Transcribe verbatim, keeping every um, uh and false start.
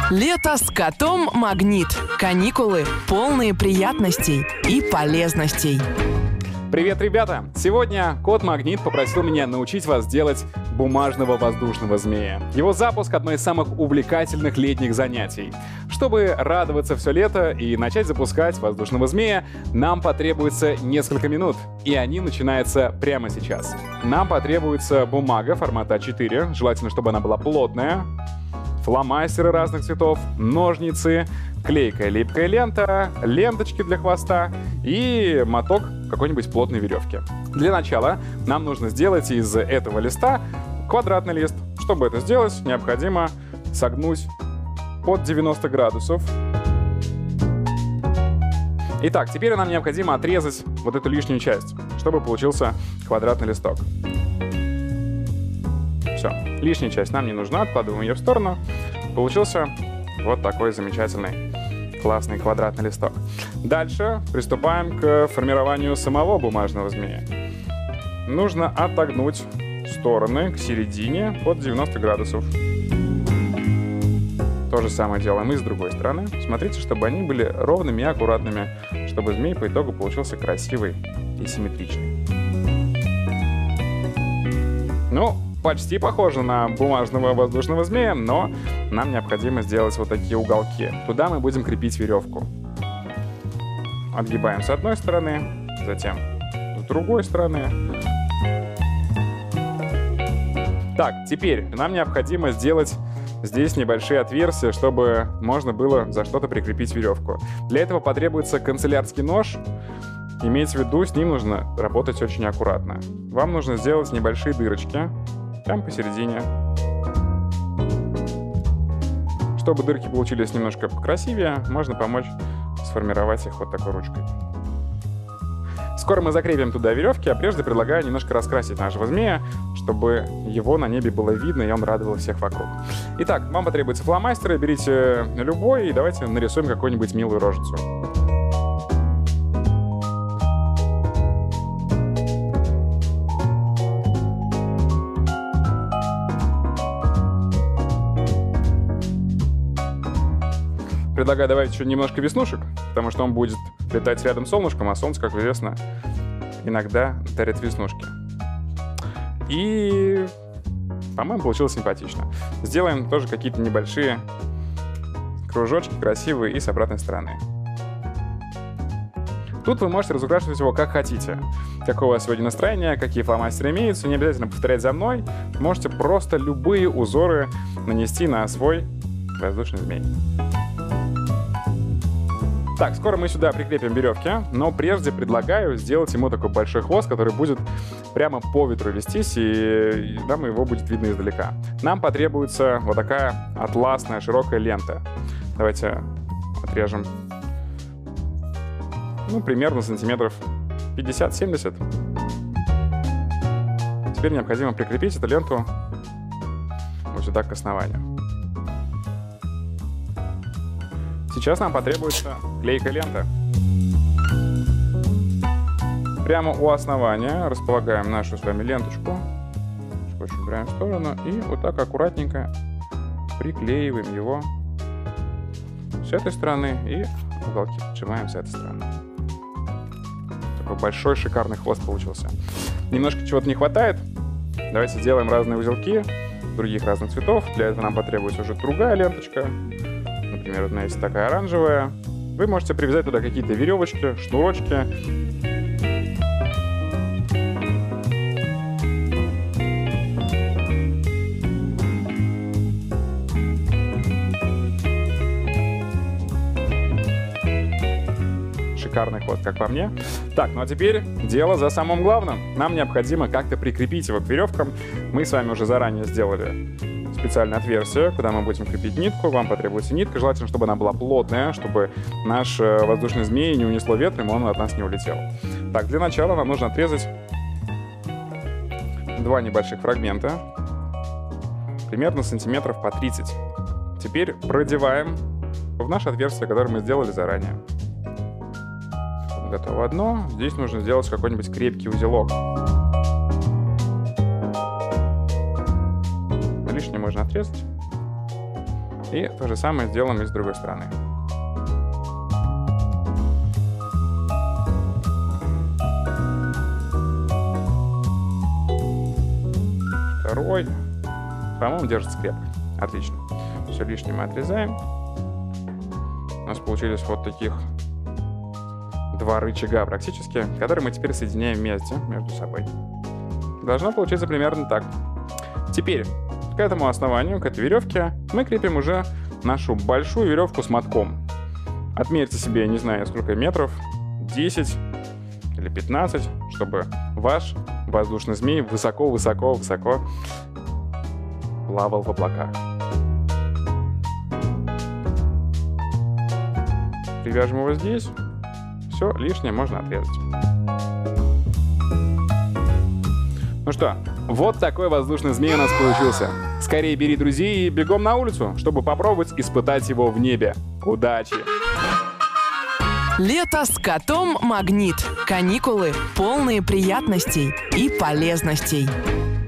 Лето с котом Магнит. Каникулы, полные приятностей и полезностей. Привет, ребята! Сегодня кот Магнит попросил меня научить вас делать бумажного воздушного змея. Его запуск — одно из самых увлекательных летних занятий. Чтобы радоваться все лето и начать запускать воздушного змея, нам потребуется несколько минут. И они начинаются прямо сейчас. Нам потребуется бумага формата а четыре, желательно, чтобы она была плотная, фломастеры разных цветов, ножницы, клейкая липкая лента, ленточки для хвоста и моток какой-нибудь плотной веревки. Для начала нам нужно сделать из этого листа квадратный лист. Чтобы это сделать, необходимо согнуть под девяносто градусов. Итак, теперь нам необходимо отрезать вот эту лишнюю часть, чтобы получился квадратный листок. Все, лишняя часть нам не нужна, откладываем ее в сторону. Получился вот такой замечательный, классный квадратный листок. Дальше приступаем к формированию самого бумажного змея. Нужно отогнуть стороны к середине под девяносто градусов. То же самое делаем и с другой стороны. Смотрите, чтобы они были ровными и аккуратными, чтобы змей по итогу получился красивый и симметричный. Ну, почти похоже на бумажного воздушного змея, но нам необходимо сделать вот такие уголки. Туда мы будем крепить веревку. Отгибаем с одной стороны, затем с другой стороны. Так, теперь нам необходимо сделать здесь небольшие отверстия, чтобы можно было за что-то прикрепить веревку. Для этого потребуется канцелярский нож. Имейте в виду, с ним нужно работать очень аккуратно. Вам нужно сделать небольшие дырочки прямо посередине. Чтобы дырки получились немножко покрасивее, можно помочь сформировать их вот такой ручкой. Скоро мы закрепим туда веревки, а прежде предлагаю немножко раскрасить нашего змея, чтобы его на небе было видно и он радовал всех вокруг. Итак, вам потребуются фломастеры, берите любой и давайте нарисуем какую-нибудь милую рожицу. Предлагаю добавить еще немножко веснушек, потому что он будет летать рядом с солнышком, а солнце, как известно, иногда дарит веснушки. И, по-моему, получилось симпатично. Сделаем тоже какие-то небольшие кружочки красивые и с обратной стороны. Тут вы можете разукрашивать его как хотите. Какое у вас сегодня настроение, какие фломастеры имеются. Не обязательно повторять за мной. Можете просто любые узоры нанести на свой воздушный змей. Так, скоро мы сюда прикрепим веревки, но прежде предлагаю сделать ему такой большой хвост, который будет прямо по ветру вестись, и нам его будет видно издалека. Нам потребуется вот такая атласная широкая лента. Давайте отрежем, ну, примерно сантиметров пятьдесят-семьдесят. Теперь необходимо прикрепить эту ленту вот сюда к основанию. Сейчас нам потребуется клейкая лента. Прямо у основания располагаем нашу с вами ленточку. Скотч убираем в сторону и вот так аккуратненько приклеиваем его с этой стороны и уголки поджимаем с этой стороны. Такой большой шикарный хвост получился. Немножко чего-то не хватает. Давайте сделаем разные узелки других разных цветов. Для этого нам потребуется уже другая ленточка. Например, у меня есть такая оранжевая. Вы можете привязать туда какие-то веревочки, шнурочки. Шикарный ход, как по мне. Так, ну а теперь дело за самым главным. Нам необходимо как-то прикрепить его к веревкам. Мы с вами уже заранее сделали специальное отверстие, куда мы будем крепить нитку. Вам потребуется нитка, желательно, чтобы она была плотная, чтобы наш воздушный змей не унесло ветром, и он от нас не улетел. Так, для начала нам нужно отрезать два небольших фрагмента, примерно сантиметров по тридцать. Теперь продеваем в наше отверстие, которое мы сделали заранее. Готово одно. Здесь нужно сделать какой-нибудь крепкий узелок. Лишнее можно отрезать. И то же самое сделаем и с другой стороны. Второй. По-моему, держится крепко. Отлично. Все лишнее мы отрезаем. У нас получились вот таких два рычага практически, которые мы теперь соединяем вместе между собой. Должно получиться примерно так. Теперь к этому основанию, к этой веревке, мы крепим уже нашу большую веревку с мотком. Отмерьте себе, не знаю, сколько метров, десять или пятнадцать, чтобы ваш воздушный змей высоко-высоко-высоко плавал в облаках. Привяжем его здесь. Все, лишнее можно отрезать. Ну что, вот такой воздушный змей у нас получился. Скорее бери друзей и бегом на улицу, чтобы попробовать испытать его в небе. Удачи! Лето с котом Магнит. Каникулы, полные приятностей и полезностей.